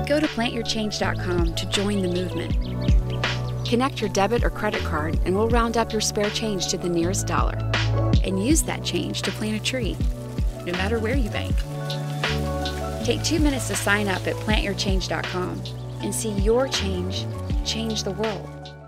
Go to plantyourchange.com to join the movement. Connect your debit or credit card and we'll round up your spare change to the nearest dollar. And use that change to plant a tree, no matter where you bank. Take 2 minutes to sign up at plantyourchange.com and see your change change the world.